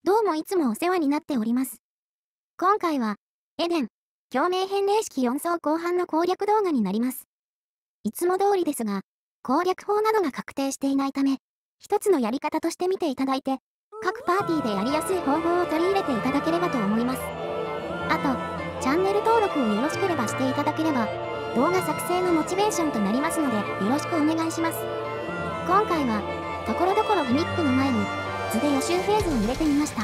どうもいつもお世話になっております。今回は、エデン、共鳴返礼式4層後半の攻略動画になります。いつも通りですが、攻略法などが確定していないため、一つのやり方として見ていただいて、各パーティーでやりやすい方法を取り入れていただければと思います。あと、チャンネル登録をよろしければしていただければ、動画作成のモチベーションとなりますので、よろしくお願いします。今回は、ところどころギミックの前に、図で予習フェーズを入れてみました。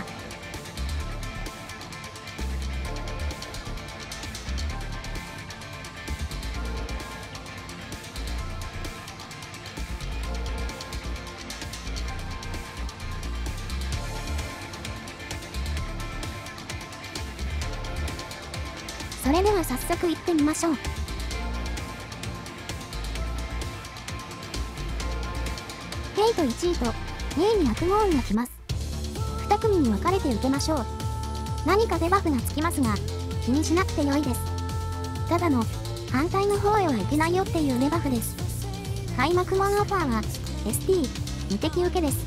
それでは早速行ってみましょう。フェイト1位と2位に悪夢音が来ます。2組に分かれて受けましょう。何かデバフがつきますが、気にしなくて良いです。ただの、反対の方へはいけないよっていうデバフです。開幕門オファーは、ST、無敵受けです。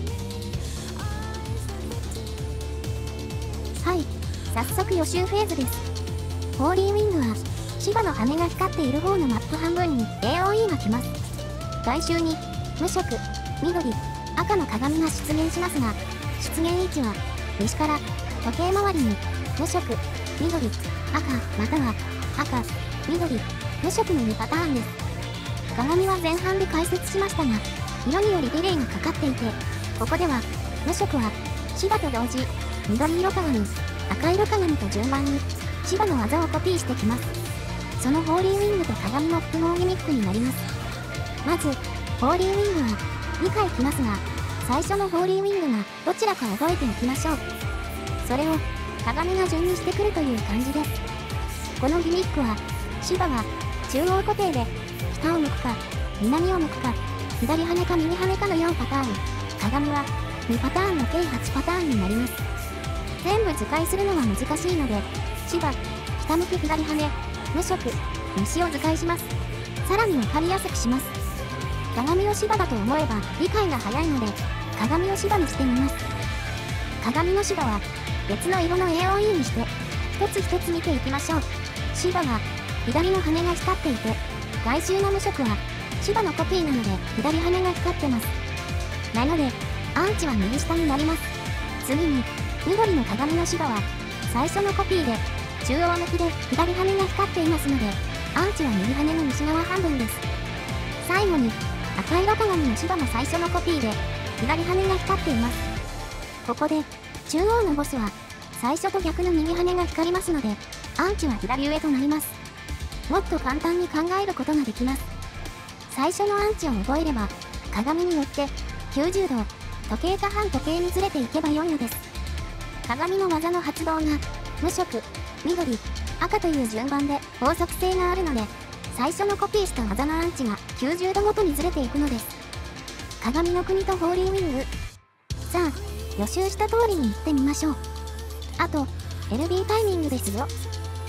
はい、早速予習フェーズです。ホーリーウィングは、芝の羽が光っている方のマップ半分に AOE が来ます。外周に、無色、緑、赤の鏡が出現しますが、出現位置は、西から時計回りに、無色、緑、赤、または赤、緑、無色の2パターンです。鏡は前半で解説しましたが、色によりディレイがかかっていて、ここでは、無色は、芝と同時、緑色鏡、赤色鏡と順番に、芝の技をコピーしてきます。そのホーリーウィングと鏡の複合ギミックになります。まず、ホーリーウィングは、2回来ますが、最初のホーリーウィングがどちらか覚えておきましょう。それを、鏡が順にしてくるという感じです。このギミックは、芝は、中央固定で、北を向くか、南を向くか、左羽か右羽かの4パターン、鏡は、2パターンの計8パターンになります。全部図解するのは難しいので、芝、北向き左羽、無色、西を図解します。さらに分かりやすくします。鏡を芝だと思えば理解が早いので、鏡を芝にしてみます。鏡の芝は別の色の AOE にして、一つ一つ見ていきましょう。芝は左の羽が光っていて、外周の無色は芝のコピーなので左羽が光ってます。なので、アンチは右下になります。次に、緑の鏡の芝は、最初のコピーで、中央向きで左羽が光っていますので、アンチは右羽の西側半分です。最後に、赤色鏡の芝も最初のコピーで、左羽が光っています。ここで、中央のボスは、最初と逆の右羽が光りますので、アンチは左上となります。もっと簡単に考えることができます。最初のアンチを覚えれば、鏡によって90度、時計か反時計にずれていけば良いのです。鏡の技の発動が、無色、緑、赤という順番で法則性があるので、最初のコピーした技のアンチが90度ごとにずれていくのです。鏡の国とホーリーウィング。さあ、予習した通りに行ってみましょう。あと、LB タイミングですよ。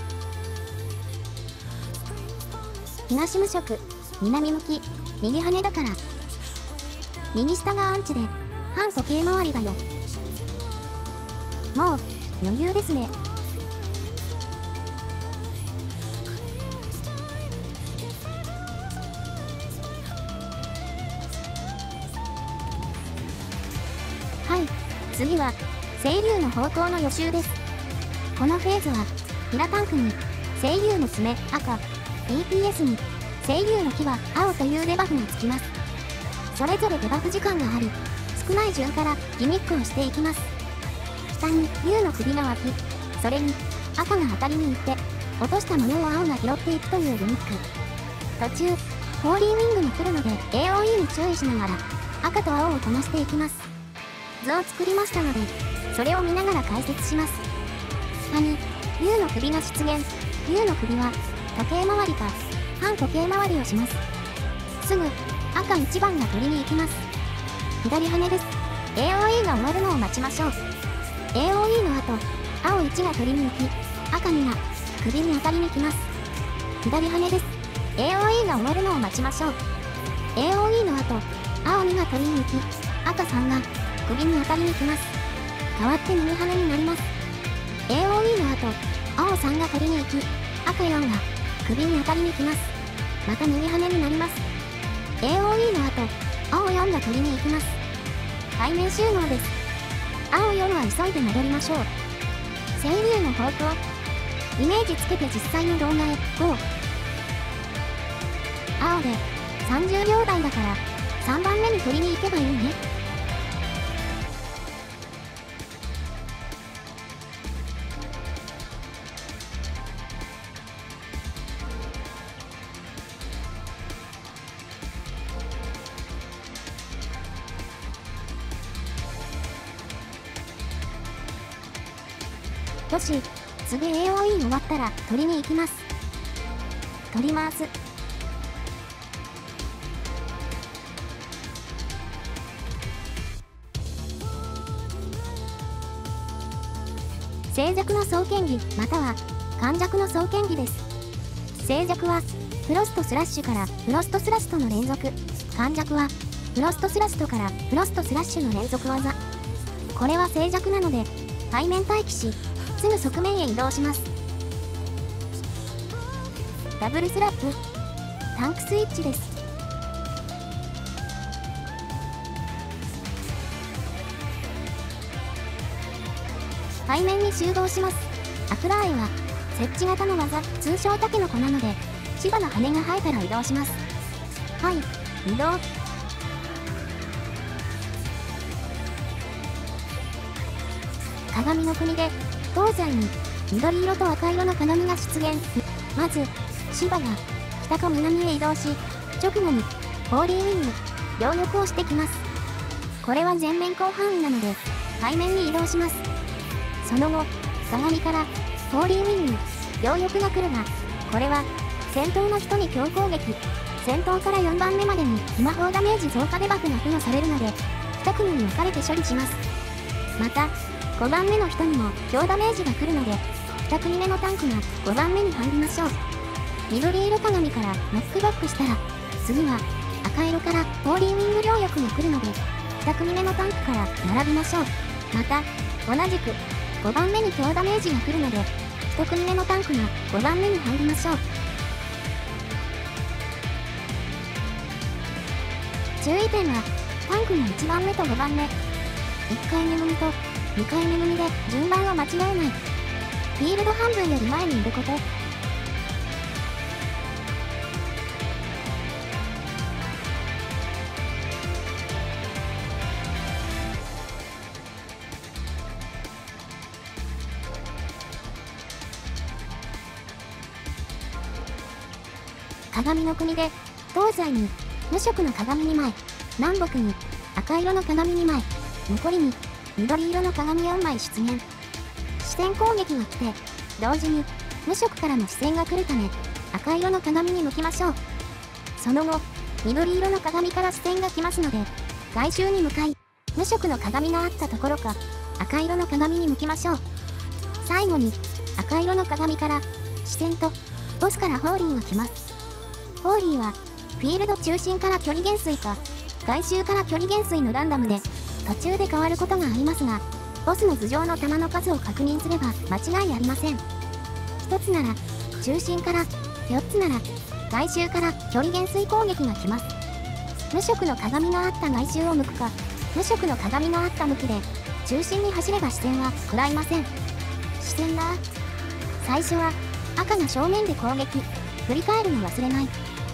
東無色、南向き、右羽だから。右下がアンチで、反時計回りだよ。もう、余裕ですね。はい、次は、清流の方向の予習です。このフェーズは、ヒラタンクに、清流の爪赤、DPS に、清流の木は青というデバフがつきます。それぞれデバフ時間があり、少ない順からギミックをしていきます。下に竜の首が湧き、それに赤が当たりに行って、落としたものを青が拾っていくというギミック。途中、ホーリーウィングが来るので AOE に注意しながら、赤と青をこなしていきます。図を作りましたので、それを見ながら解説します。下に、竜の首が出現。竜の首は、時計回りか、反時計回りをします。すぐ、赤1番が取りに行きます。左羽です。AOE が終わるのを待ちましょう。AOE の後、青1が取りに行き、赤2が首に当たりに来ます。左羽です。AOE が終わるのを待ちましょう。AOE の後、青2が取りに行き、赤3が首に当たりに来ます。 代わって右羽になります。AOE の後、青3が取りに行き、赤4が首に当たりに来ます。また右羽になります。AOE の後、青4が取りに行きます。背面収納です。青4は急いで戻りましょう。清流の方向。イメージつけて実際の動画へ、GO。青で30秒台だから3番目に取りに行けばいいね。よし、次 AOE 終わったら取りに行きます。取ります。静寂の双剣技または寒弱の双剣技です。静寂はフロストスラッシュからフロストスラストの連続。寒弱はフロストスラストからフロストスラッシュの連続技。これは静寂なので背面待機しすぐ側面へ移動します。ダブルスラップタンクスイッチです。背面に集合します。アクラーエは設置型の技通称タケノコなので芝の羽が生えたら移動します。はい、移動。鏡の国で東西に緑色と赤色の鏡が出現。まず芝が北か南へ移動し直後にホーリーウィング両翼をしてきます。これは前面広範囲なので背面に移動します。その後鏡からホーリーウィング両翼が来るがこれは戦闘の人に強攻撃。戦闘から4番目までに魔法ダメージ増加デバフが付与されるので2組に分かれて処理します。また5番目の人にも強ダメージが来るので2組目のタンクが5番目に入りましょう。緑色鏡からノックバックしたら次は赤色からホーリーウィング両翼が来るので2組目のタンクから並びましょう。また同じく5番目に強ダメージが来るので1組目のタンクが5番目に入りましょう。注意点はタンクの1番目と5番目1回目組と2回目組で順番を間違えない。フィールド半分より前にいること。鏡の国で東西に無色の鏡2枚、南北に赤色の鏡2枚、残りに緑色の鏡4枚出現。視線攻撃が来て同時に無色からの視線が来るため赤色の鏡に向きましょう。その後緑色の鏡から視線が来ますので外周に向かい無色の鏡があったところか赤色の鏡に向きましょう。最後に赤色の鏡から視線とボスからホーリーが来ます。ホーリーはフィールド中心から距離減衰か外周から距離減衰のランダムで途中で変わることがありますがボスの頭上の弾の数を確認すれば間違いありません。1つなら中心から4つなら外周から距離減衰攻撃が来ます。無色の鏡があった外周を向くか無色の鏡があった向きで中心に走れば視線は食らいません。視線だ。最初は赤が正面で攻撃。振り返るの忘れない。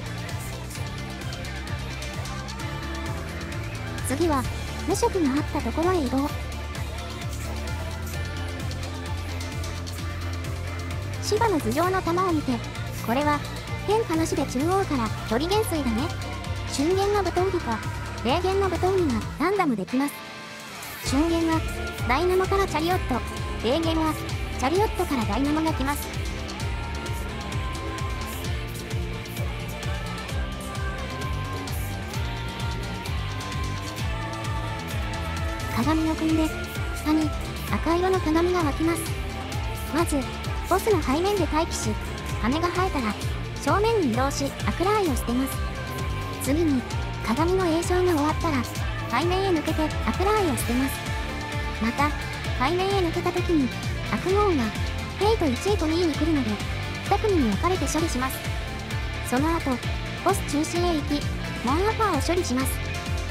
次は無色があったところへ移動。芝の頭上の弾を見てこれは変化なしで中央から距離減衰だね。瞬間の武闘技か霊言の武闘技がランダムできます。瞬間はダイナモからチャリオット、霊言はチャリオットからダイナモが来ます。鏡の国で下に赤色の鏡が湧きます。まずボスの背面で待機し羽が生えたら正面に移動しアクラーイを捨てます。次に鏡の詠唱が終わったら背面へ抜けてアクラーイを捨てます。また海面へ抜けた時に悪夢がフェイト1位と2位に来るので2組に分かれて処理します。その後ボス中心へ行きモンアファーを処理します。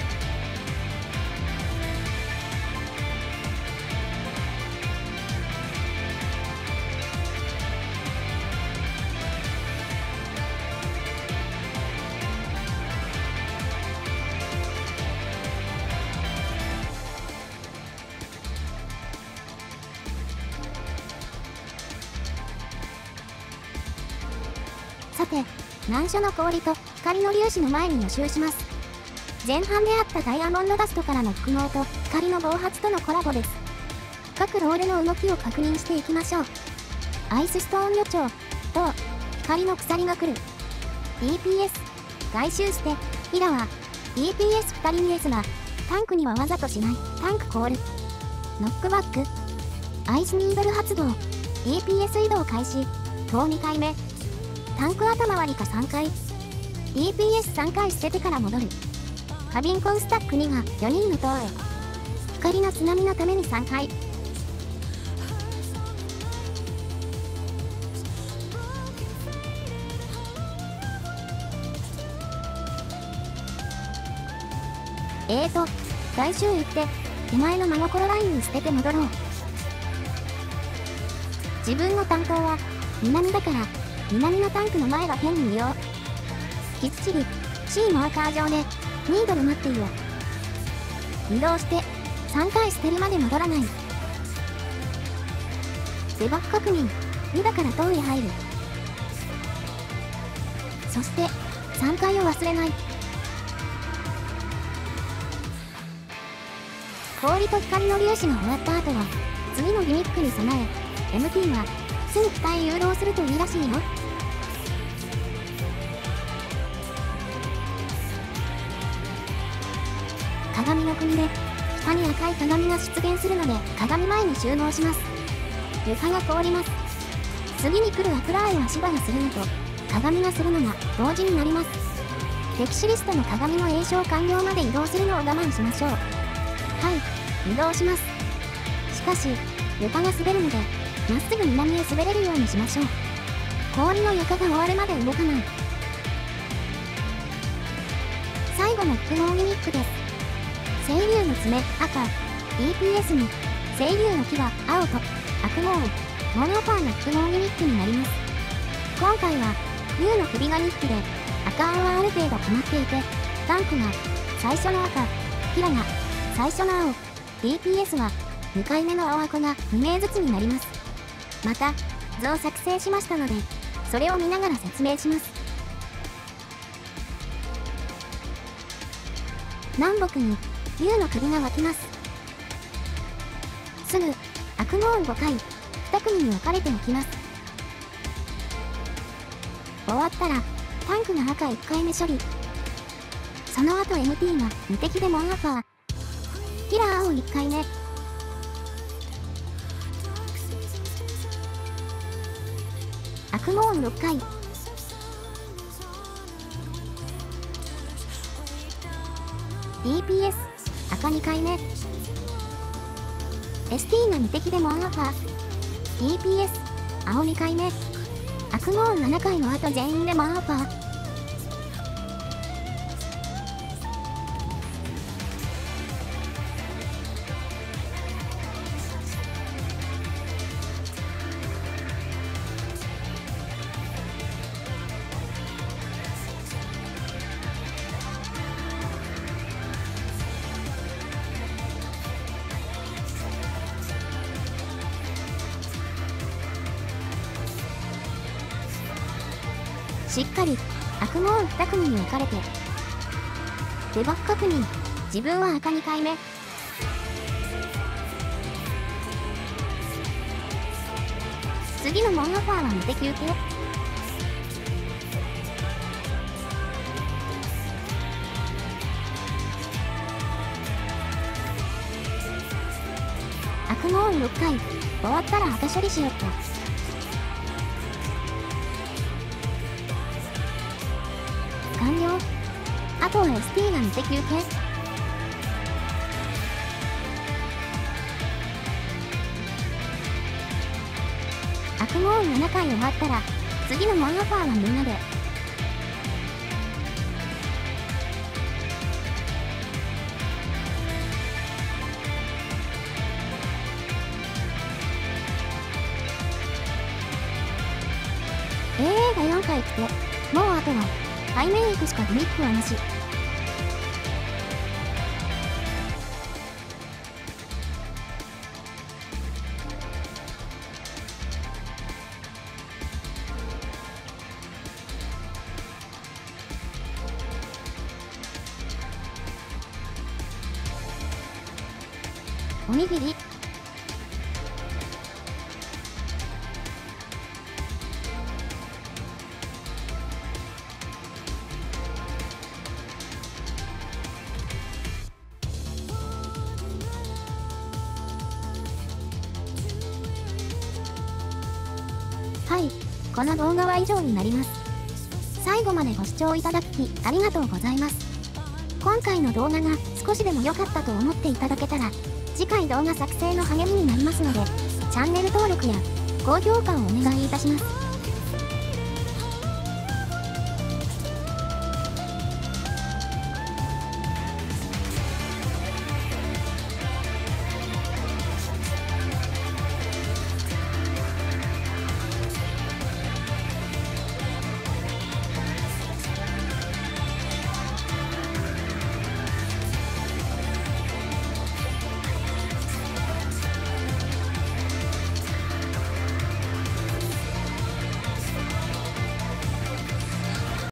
さて、難所の氷と光の粒子の前に予習します。前半であったダイヤモンドダストからの複合と光の暴発とのコラボです。各ロールの動きを確認していきましょう。アイスストーン予兆と光の鎖が来る。DPS 外周して、ヒラは DPS2 人ですが、タンクにはわざとしないタンクコール。ノックバック、アイスニードル発動、DPS 移動開始、投2回目。タンク頭割りか3回 DPS3 回捨ててから戻る。カビンコンスタック2が4人の塔へ。光の津波のために3回。来週行って手前の真心ラインに捨てて戻ろう。自分の担当は南だから南のタンクの前が変に利用。きっちり C マーカー上でニードル待っていよう。移動して3回捨てるまで戻らない。デバッグ確認2だから塔へ入る。そして3回を忘れない。氷と光の粒子が終わった後は次のギミックに備え MT はすぐ北へ誘導するといいらしいよ。鏡の国で北に赤い鏡が出現するので鏡前に収納します。床が凍ります。次に来るアクラーイは芝がするのと鏡がするのが同時になります。敵士リストの鏡の詠唱完了まで移動するのを我慢しましょう。はい、移動します。しかし床が滑るのでまっすぐ南へ滑れるようにしましょう。氷の床が終わるまで動かない。最後の複合ギミックです。清流の爪赤、DPS に清流の牙青と悪夢モノファーの複合ギミックになります。今回は竜の首が2匹で赤青はある程度決まっていて、タンクが最初の赤、キラが最初の青、DPS は2回目の青赤が2名ずつになります。また図を作成しましたのでそれを見ながら説明します。南北に竜の首が湧きます。すぐ悪夢5回2組に分かれておきます。終わったらタンクが赤1回目処理。その後 MT が無敵でモンアファー、キラー青1回目、悪夢6回、DPS 赤2回目、ST が無敵でモンアファー、DPS 青2回目、悪夢7回の後全員でモンアファー。しっかり悪夢2組に分かれてデバッグ確認。自分は赤2回目、次のモンアファーは無敵受け。悪夢6回終わったら後処理しよっと。完了。あとは ST が無敵受け。 悪夢王7回終わったら、次のモンオファーはみんなで。AA が4回来て、もうあとは、背面行くしかギミックはなし。おにぎり。はい、この動画は以上になります。最後までご視聴いただきありがとうございます。今回の動画が少しでも良かったと思っていただけたら、次回動画作成の励みになりますので、チャンネル登録や高評価をお願いいたします。